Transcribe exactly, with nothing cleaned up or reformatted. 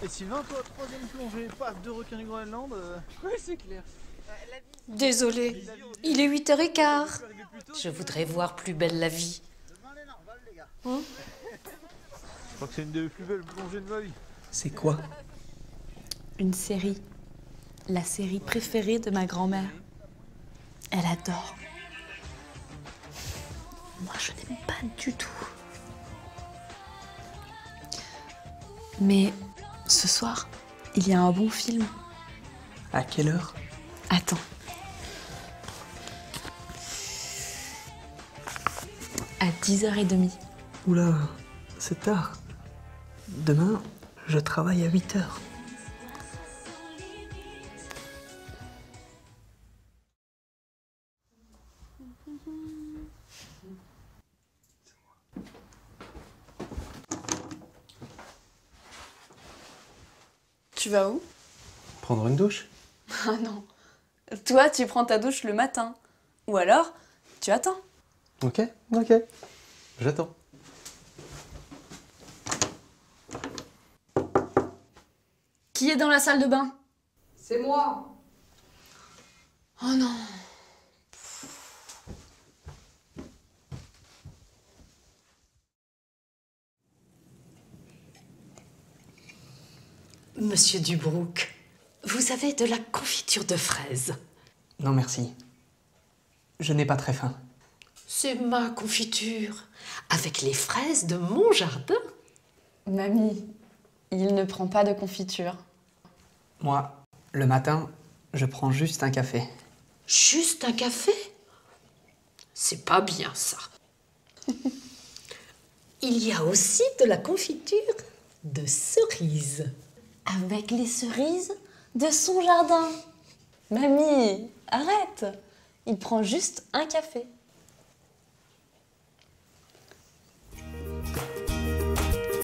Et Sylvain, toi, troisième plongée, paf, deux requins du Groenland. Euh... Oui, c'est clair. Désolé, il est huit heures quinze. Je voudrais voir Plus belle la vie. Hein? Je crois que c'est une des plus belles plongées de ma vie. C'est quoi? Une série. La série préférée de ma grand-mère. Elle adore. Moi, je n'aime pas du tout. Mais ce soir, il y a un bon film. À quelle heure? Attends. À dix heures trente. Oula, c'est tard. Demain, je travaille à huit heures. Tu vas où? Prendre une douche? Ah non. Toi, tu prends ta douche le matin. Ou alors, tu attends. Ok, ok. J'attends. Qui est dans la salle de bain? C'est moi. Oh non. Monsieur Dubrouk, vous avez de la confiture de fraises. Non, merci. Je n'ai pas très faim. C'est ma confiture, avec les fraises de mon jardin. Mamie, il ne prend pas de confiture. Moi, le matin, je prends juste un café. Juste un café? C'est pas bien, ça. Il y a aussi de la confiture de cerises. Avec les cerises de son jardin. Mamie, arrête. Il prend juste un café.